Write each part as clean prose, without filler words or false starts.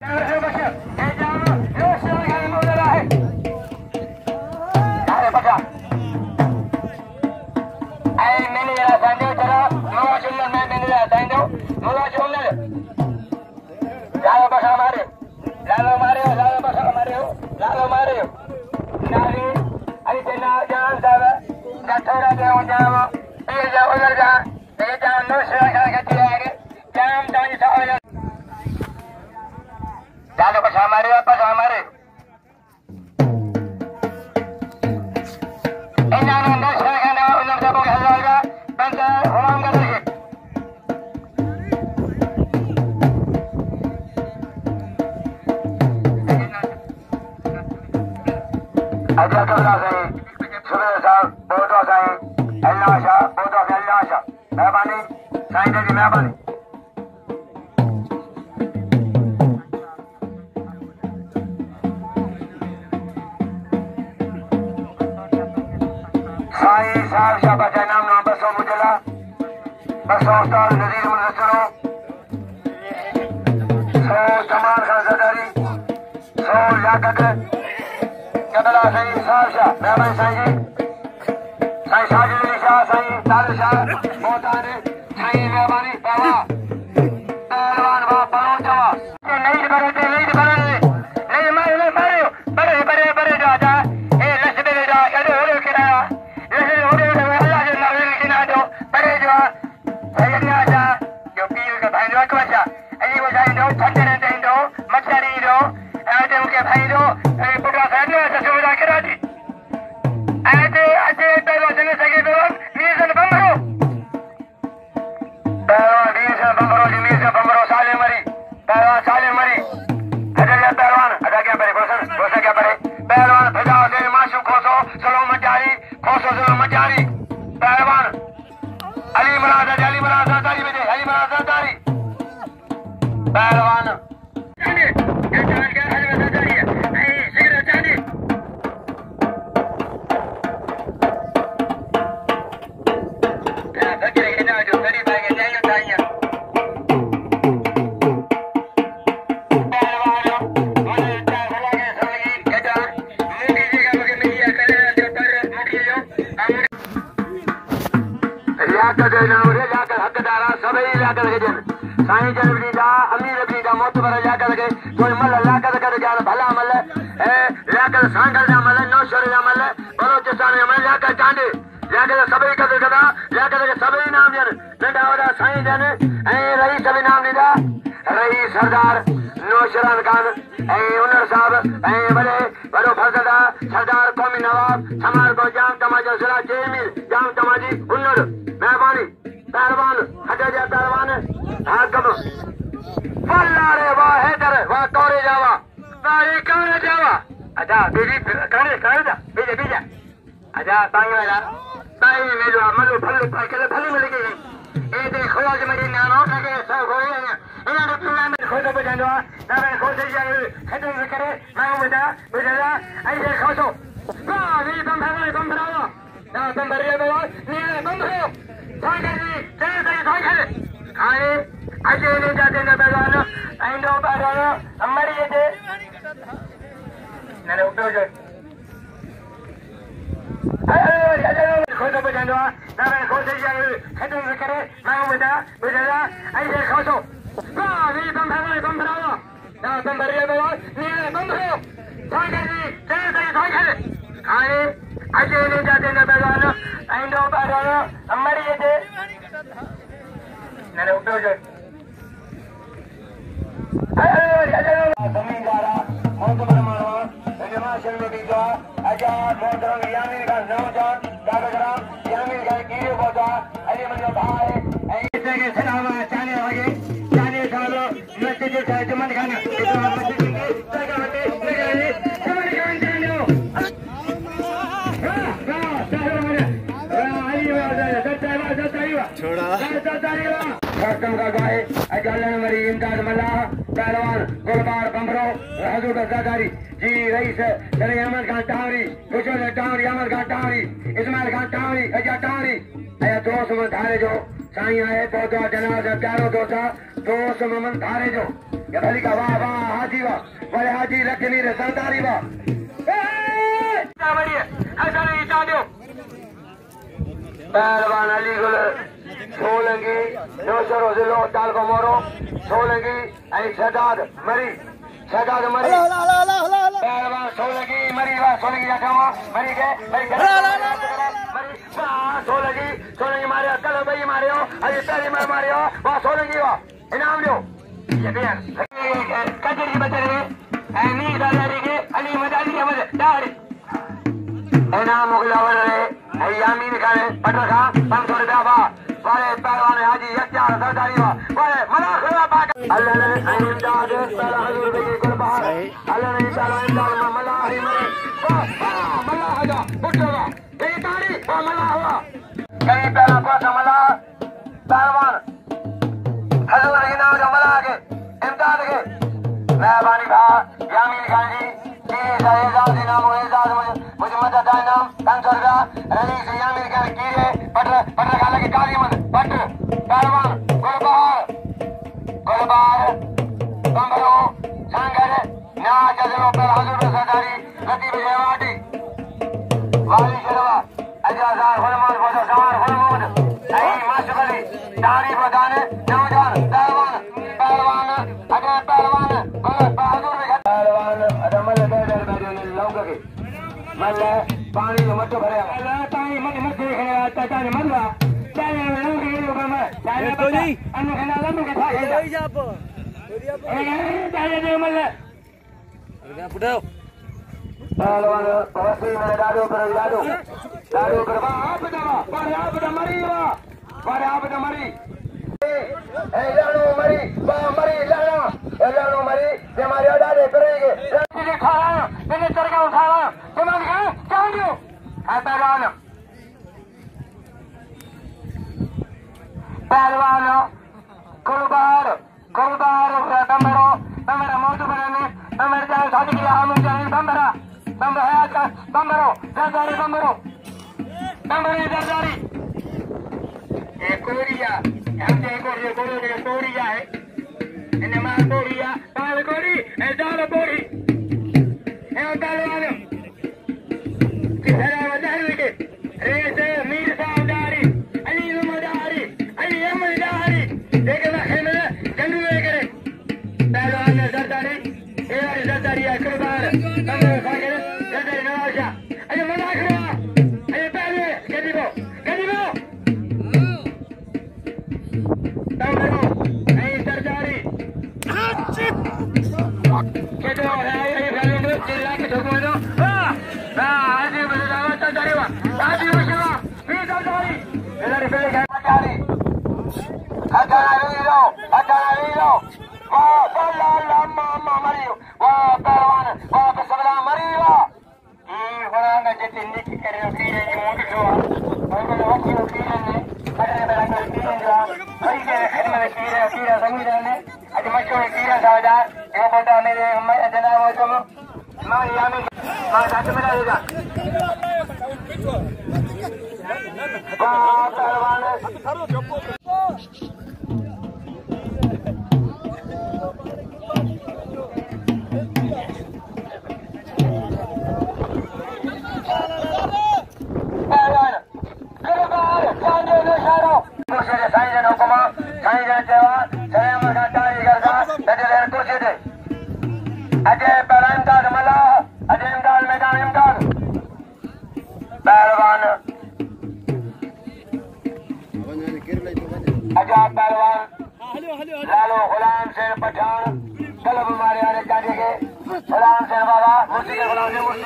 साईं आए पौधा जनाज़ प्यारो दोसा दोस्त मोहम्मद धारे जो ये भली का वाह वाह हाजी वाले हाजी रखली रे सरदारी बा हसन इचादो पहलवान अली गुल सोलंगी नौशरो जिलो ताल को मोरो सोलंगी आई सदाद मरी पहलवान सोलंगी मरी वा सोलंगी जामा मरी के मरी सोलंगी मारे कल भाई मारे हो अरे पहले मारे हो वा सोलंगी वा इनाम दो ये बेन कजरी बचरे नी दादारी के अली मदानी के मदद दाड़ी इनाम मुगलावर रे यामीन खाने पटर खा 500 रुपया बा वाले पहलवान हाजी यत्या सरदारी बा वाले मला खड़ा बा अल्लाह ने इमदाद पहला हजूर के कुर्बान अल्लाह ने पहला इमदाद मला ही मरे मला हजा उठवा ये तारी मला हुआ कहीं पहला पास मला पहलवान हजूर इनाम का मला के इमदाद के मेहरबानी भा यामीन खान जी एजाज इनाम एजाज मुझे मदद इनाम 500 रुपया रली से यामीन खान कीरे पटर खाला के काली मत पटर पहलवान गुलबार बंबरो संगर ना जजरो पर हजूर सरदारी लतीफ जवाटी वाली शरवा अजाजार फरमान बोझ सवार फरमान आई माशगली तारीफ दाने नौजवान पहलवान अजय पहलवान बहादुर पहलवान अदमल बेदर लौक के मल पानी मत भरे पानी मत देखने ताने मलवा ताने लौक के ऊपर में ताने तो जी अन्न खाना लंबे के था ए जाप ताने दे मल पुटाओ पहलवान वसी में दादो कर आप दवा पर आप मरी लानो मरी बा मरी लानो मरी ये हमारे दादे करेंगे ये खा रहा है मैंने चरखा उठा रहा तुम्हारे क्या चाहिए पहलवान गुरुबार बम्बरा मौजूद बनाने बम्बर जाए शादी के लिए हम जाए बम्बर है आज का बम्बरो सरदारी ये कोरिया हम देखो कोरिया है इन्हें मार कोरिया ताल कोरी ऐसा कोरी है पहलवान किधर वजह के रेस मीर सावदारी अली मदारी अली अमदारी देखना हेमल जंगू करे पहलवान सरदारी ये वाली सरदारी है कुर्बान बम्बर सागर सरदारी नवाजा अरे मना करो अरे पहले गदीबो सरदारी चिल्ला के ठोको दो लालो गुलाम से पठान कलब मारे आने जाने के गुलाम से बाबा मुर्सी के गुलाम से मुर्सी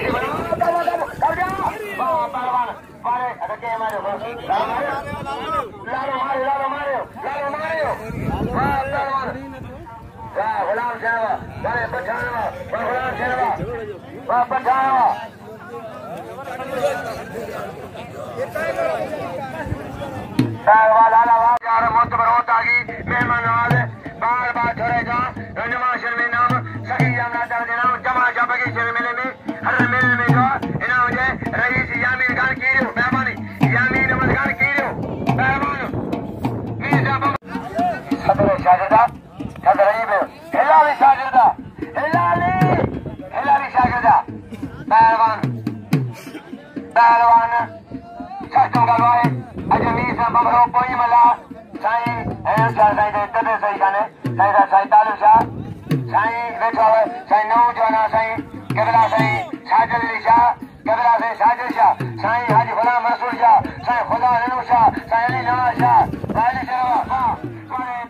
पहलवान मारे अटके मारे लालो मारे पहलवान गुलाम से मारे पठान गुलाम से पठान मेहमान बार बार छोड़ेगा नाम सही जमा बगीचे मेले में हर मेले में जो इनाम रईस यामीन खान की मेहमानी यामीन अहमद खान की मेहमान सदर शाहजदा सदर शाहजदा पहलवान सष्टम गलवाए अजमीर से बमरो पोई मला साईं है साईं दे तदे सही जाने साईं तालु शाह साईं बैठा है साईं नौ जाना साईं केबला साईं साजल शाह केबला से साजल शाह साईं हाजी गुलाम रसूल शाह साईं खुदा नूर शाह साईं अली नवाज शाह वाली शाह